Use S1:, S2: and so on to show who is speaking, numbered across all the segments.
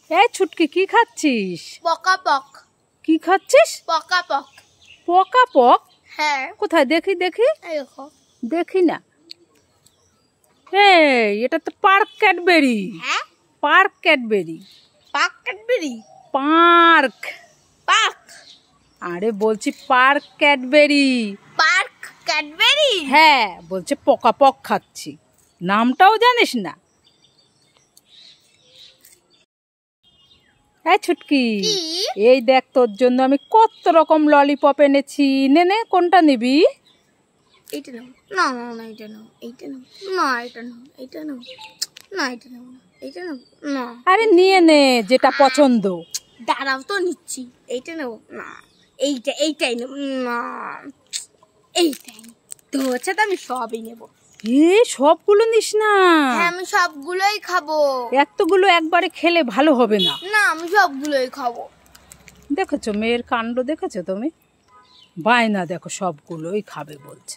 S1: এই ছুটকি কি খাচ্ছিস?
S2: পকাপক।
S1: কি খাচ্ছিস?
S2: পকাপক।
S1: পকাপক?
S2: হ্যাঁ।
S1: কোথায় দেখি দেখি।
S2: এই দেখো।
S1: দেখি না। এই এটা তো পার্ক ক্যাডবেরি।
S2: হ্যাঁ?
S1: Perk Cadbury.
S2: Perk Cadbury?
S1: Perk.
S2: Perk.
S1: আরে বলছি পার্ক ক্যাডবেরি।
S2: Perk Cadbury?
S1: হ্যাঁ, বলছে পকাপক খাচ্ছি। নামটাও জানিস না? হ্যাঁ ছুটকি, এই দেখ তোর জন্য আমি কত রকম ললিপপ এনেছি। নে নে, কোনটা নিবি?
S2: এইটা নাও। না না না, এটা নাও। এইটা নাও। না এটা নাও। এইটা নাও। না এটা নাও না। এইটা নাও না।
S1: আরে নিয়ে নে যেটা পছন্দ।
S2: দাঁড়াও তো নিচ্ছি। এইটা নাও না। এইটাই নাও না। এইটাই তো হচ্ছে, তো আমি সবই নেবো।
S1: সবগুলো নিস না।
S2: হ্যাঁ, আমি সবগুলোই খাবো।
S1: এতগুলো একবারে খেলে ভালো হবে না।
S2: না, আমি সবগুলোই খাবো।
S1: দেখেছো মেয়ের কাণ্ড? দেখেছো তুমি? বায়না দেখো, সবগুলোই খাবে বলছে।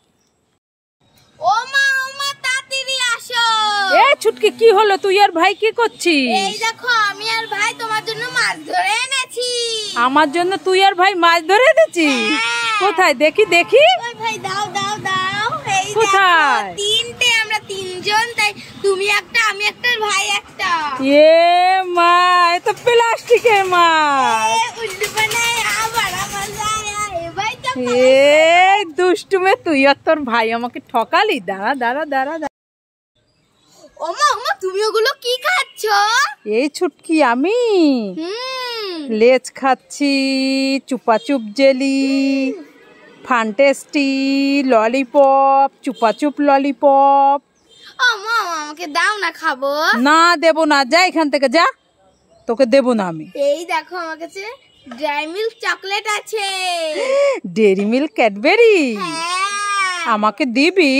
S2: ও মা তাড়াতাড়ি আসো।
S1: এই ছুটকি, কি হলো? তুই আর ভাই কি করছিস?
S2: এই দেখো, আমি আর ভাই তোমার জন্য মাছ ধরে এনেছি।
S1: আমার জন্য তুই আর ভাই মাছ ধরে এনেছিস? কোথায় দেখি দেখি।
S2: ওই ভাই দাও দাও দাও। এই
S1: কোথায়?
S2: তিনটে, আমরা তিনজন, তাই তুমি একটা, আমি একটা, ভাই একটা।
S1: এ মা, এ তো প্লাস্টিকের মাছ।
S2: উল্লু বানায় বড় মজা আয়া। এ ভাই তো
S1: এই দুষ্টু মেয়ে, তুই আর তোর ভাই আমাকে ঠকালি। দাঁড়া দাঁড়া দাঁড়া।
S2: ওমা তুমি ওগুলো কি খাচ্ছ?
S1: এই ছুটকি, আমি লেজ খাচ্ছি, চুপাচুপ জেলি, ফান্টেস্টি, ললিপপ, চুপাচুপ ললিপপ।
S2: ওমা আমাকে দাও না, খাবো।
S1: না দেবো না, যা এখান থেকে যা, তোকে দেবো না আমি।
S2: এই দেখো, আমার কাছে ড্রাই মিল্ক চকলেট আছে।
S1: Dairy Milk Cadbury? আমাকে দিবি?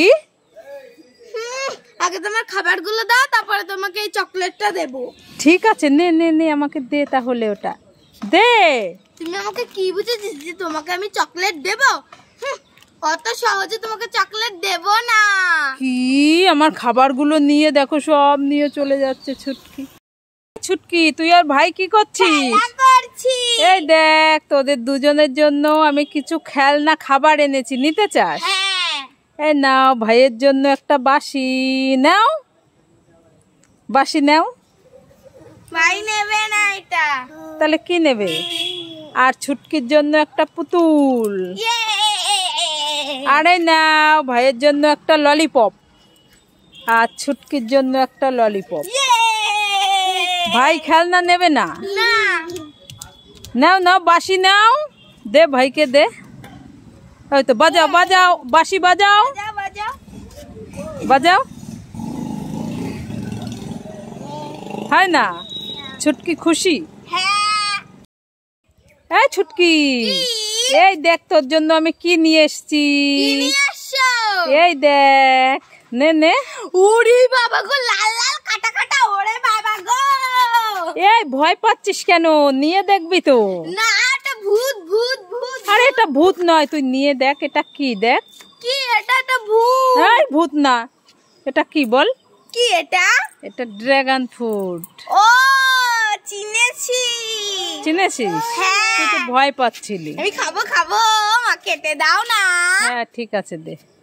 S2: আগে তোমার খাবারগুলো দাও, তারপরে তোমাকে এই চকলেটটা দেবো।
S1: ঠিক আছে, নে নে নে, আমাকে দে তাহলে, ওটা দে।
S2: তুমি আমাকে কি বুঝেছিস যে তোমাকে আমি চকলেট দেবো? অত সহজে তোমাকে চকলেট দেবো না।
S1: কি, আমার খাবারগুলো নিয়ে দেখো, সব নিয়ে চলে যাচ্ছে ছুটকি। ছুটকি, তুই আর ভাই কি করছিস? এই দেখ, তোদের দুজনের জন্য আমি কিছু খেলনা খাবার এনেছি, নিতে চাস? এই নাও, ভাইয়ের জন্য একটা বাঁশি নাও। বাঁশি নাও।
S2: ভাই নেবে না এটা।
S1: তাহলে কি নেবে? আর ছুটকির জন্য একটা পুতুল। আরে নাও, ভাইয়ের জন্য একটা ললিপপ, আর ছুটকির জন্য একটা ললিপপ। ভাই খেলনা নেবে না? নাও নাও, বাঁশি নাও, দে ভাইকে দে। ওই তো, বাজাও বাজাও, বাঁশি বাজাও বাজাও। হয় না? ছুটকি খুশি? এই ছুটকি, এই দেখ তোর জন্য আমি কি নিয়ে এসছি। এই দেখ, নে নে।
S2: ওরে বাবা গো, লাল লাল কাটা কাটা। ওরে বাবা গো,
S1: এই ভয় পাচ্ছিস কেন? নিয়ে দেখবি তো।
S2: না, এটা ভূত ভূত ভূত।
S1: আরে এটা ভূত নয়, তুই নিয়ে দেখ। এটা কি দেখ।
S2: কি এটা? এটা ভূত।
S1: এই ভূত না, এটা কি বল?
S2: কি এটা?
S1: এটা ড্রাগন ফ্রুট।
S2: ও চিনেছি।
S1: চিনেছিস? তুই তো ভয় পাচ্ছিলি।
S2: আমি খাবো খাবো, মা কেটে দাও না।
S1: হ্যাঁ ঠিক আছে, দে।